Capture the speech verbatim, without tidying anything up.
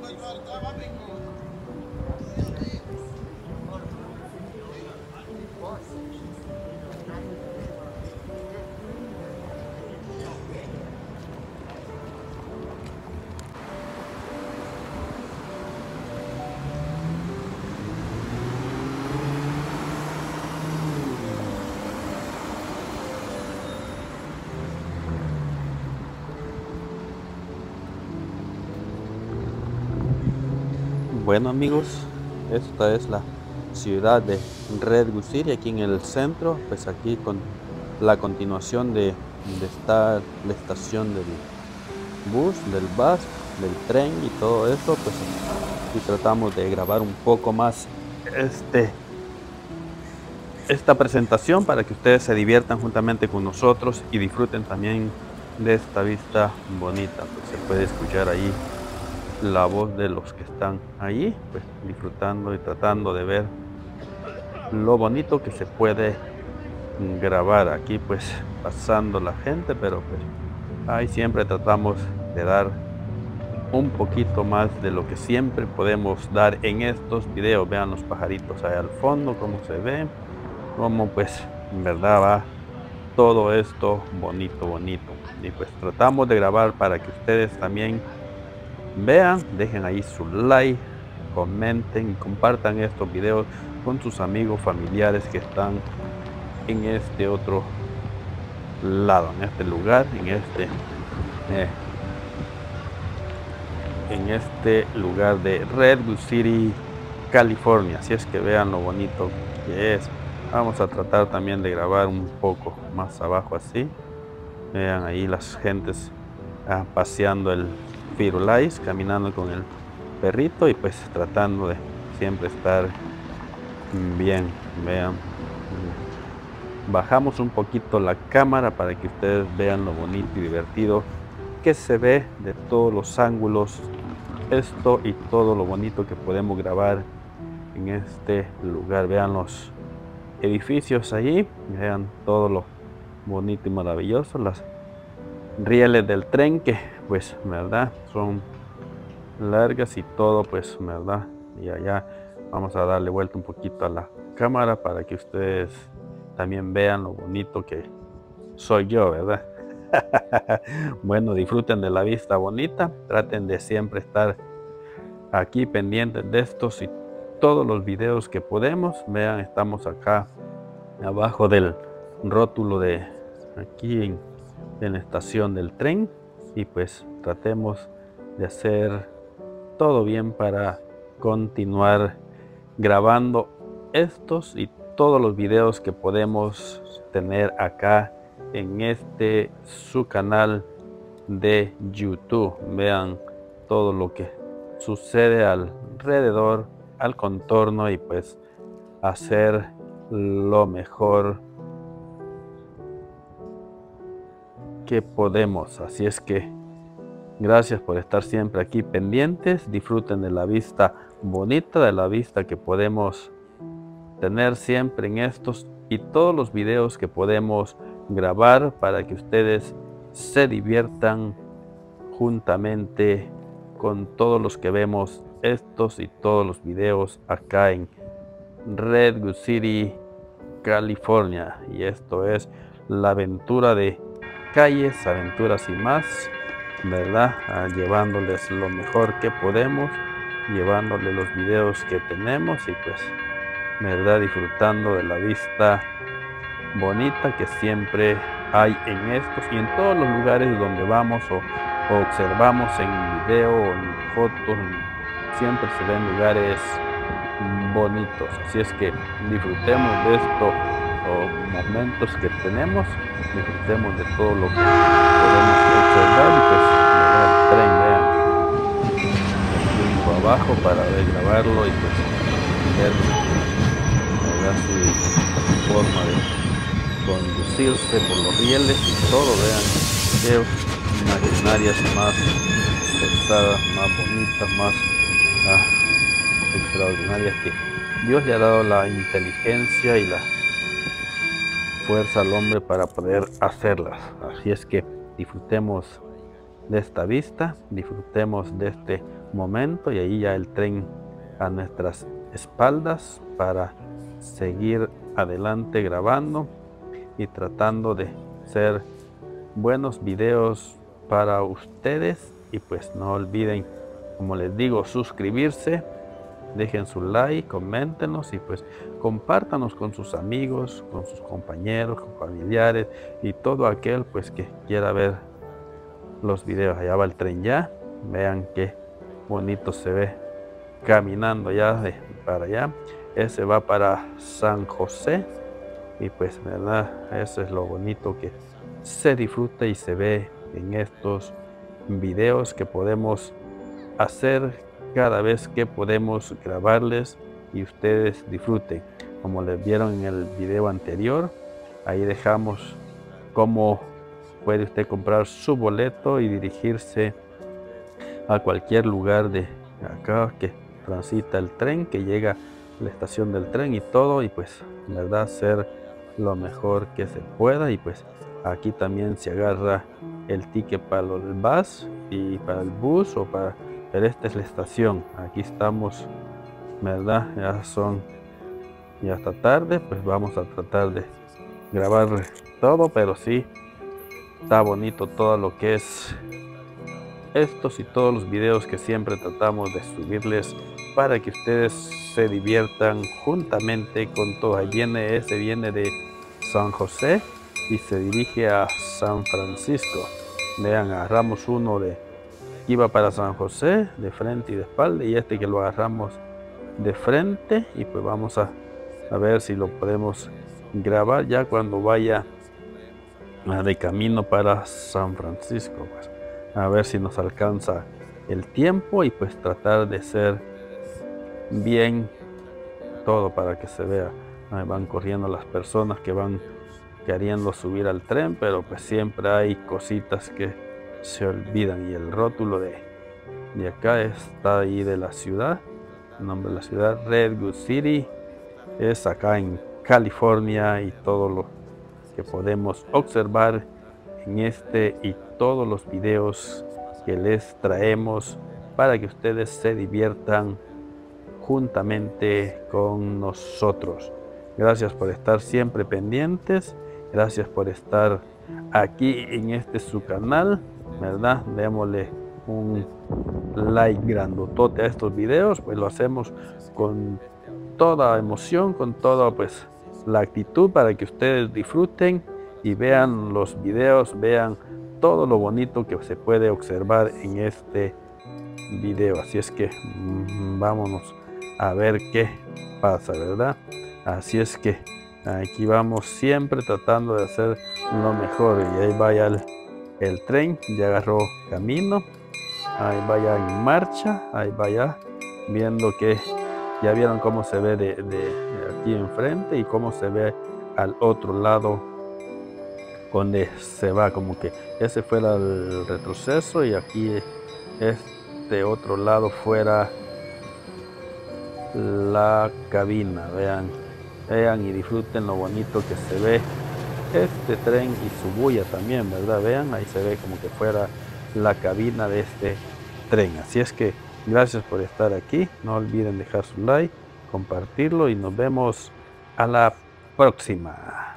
Bueno amigos, esta es la ciudad de Redwood City, aquí en el centro, pues aquí con la continuación de, de estar la estación del bus, del bus, del tren y todo eso, pues aquí tratamos de grabar un poco más este esta presentación para que ustedes se diviertan juntamente con nosotros y disfruten también de esta vista bonita. Pues se puede escuchar ahí la voz de los que están ahí, pues disfrutando y tratando de ver lo bonito que se puede grabar aquí, pues pasando la gente, pero pues ahí siempre tratamos de dar un poquito más de lo que siempre podemos dar en estos videos. Vean los pajaritos ahí al fondo, cómo se ven, cómo pues en verdad va todo esto bonito, bonito. Y pues tratamos de grabar para que ustedes también vean, dejen ahí su like, comenten y compartan estos videos con sus amigos, familiares que están en este otro lado, en este lugar, en este eh, en este lugar de Redwood City, California. Así es que vean lo bonito que es. Vamos a tratar también de grabar un poco más abajo así. Vean ahí las gentes ah, paseando el Firulais, caminando con el perrito y pues tratando de siempre estar bien. Vean, bajamos un poquito la cámara para que ustedes vean lo bonito y divertido que se ve de todos los ángulos esto y todo lo bonito que podemos grabar en este lugar. Vean los edificios allí, vean todo lo bonito y maravilloso, las rieles del tren que pues verdad son largas y todo pues verdad. Y allá vamos a darle vuelta un poquito a la cámara para que ustedes también vean lo bonito que soy yo, verdad. Bueno, disfruten de la vista bonita, traten de siempre estar aquí pendientes de estos y todos los videos que podemos. Vean, estamos acá abajo del rótulo de aquí en, en la estación del tren y pues tratemos de hacer todo bien para continuar grabando estos y todos los videos que podemos tener acá en este su canal de YouTube. Vean todo lo que sucede alrededor, al contorno y pues hacer lo mejor que podemos. Así es que gracias por estar siempre aquí pendientes. Disfruten de la vista bonita, de la vista que podemos tener siempre en estos y todos los videos que podemos grabar para que ustedes se diviertan juntamente con todos los que vemos estos y todos los videos acá en Redwood City, California. Y esto es la aventura de calles, aventuras y más, verdad, ah, llevándoles lo mejor que podemos, llevándoles los videos que tenemos y pues verdad, disfrutando de la vista bonita que siempre hay en estos y en todos los lugares donde vamos o, o observamos en video o en fotos. Siempre se ven lugares bonitos, así es que disfrutemos de estos momentos que tenemos, disfrutemos de todo lo que podemos observar y pues el tren, vean, el abajo para ver, grabarlo y pues ver, ver su forma de conducirse por los rieles y todo. Vean qué maquinarias más pesadas, más bonitas, más ah, extraordinarias que Dios le ha dado la inteligencia y la fuerza al hombre para poder hacerlas. Así es que disfrutemos de esta vista, disfrutemos de este momento y ahí ya el tren a nuestras espaldas para seguir adelante grabando y tratando de hacer buenos videos para ustedes. Y pues no olviden, como les digo, suscribirse, dejen su like, coméntenos y pues compártanos con sus amigos, con sus compañeros, con familiares y todo aquel pues que quiera ver los videos. Allá va el tren ya, vean qué bonito se ve caminando ya de para allá. Ese va para San José y pues verdad, eso es lo bonito que se disfruta y se ve en estos videos que podemos hacer cada vez que podemos grabarles y ustedes disfruten. Como les vieron en el video anterior, ahí dejamos cómo puede usted comprar su boleto y dirigirse a cualquier lugar de acá que transita el tren, que llega a la estación del tren y todo, y pues verdad hacer lo mejor que se pueda. Y pues aquí también se agarra el ticket para el bus y para el bus o para, pero esta es la estación. Aquí estamos, verdad, ya son, ya está tarde, pues vamos a tratar de grabar todo, pero sí está bonito todo lo que es estos y todos los videos que siempre tratamos de subirles para que ustedes se diviertan juntamente con todo. Ahí viene, ese viene de San José y se dirige a San Francisco. Vean, agarramos uno de iba para San José de frente y de espalda, y este que lo agarramos de frente, y pues vamos a, a ver si lo podemos grabar ya cuando vaya de camino para San Francisco, pues a ver si nos alcanza el tiempo y pues tratar de ser bien todo para que se vea. Ahí van corriendo las personas que van queriendo subir al tren, pero pues siempre hay cositas que se olvidan. Y el rótulo de, de acá está ahí de la ciudad, el nombre de la ciudad, Redwood City, es acá en California, y todo lo que podemos observar en este y todos los videos que les traemos para que ustedes se diviertan juntamente con nosotros. Gracias por estar siempre pendientes, gracias por estar aquí en este su canal, verdad, démosle un like grandotote a estos videos, pues lo hacemos con toda emoción, con toda pues la actitud para que ustedes disfruten y vean los videos, vean todo lo bonito que se puede observar en este video. Así es que mmm, vámonos a ver qué pasa, ¿verdad? Así es que aquí vamos siempre tratando de hacer lo mejor. Y ahí vaya el, el tren, ya agarró camino, ahí vaya en marcha, ahí vaya viendo que ya vieron cómo se ve de, de, de aquí enfrente y cómo se ve al otro lado donde se va, como que ese fuera el retroceso y aquí este otro lado fuera la cabina. Vean, vean y disfruten lo bonito que se ve este tren y su bulla también, ¿verdad? Vean, ahí se ve como que fuera la cabina de este tren. Así es que gracias por estar aquí, no olviden dejar su like, compartirlo y nos vemos a la próxima.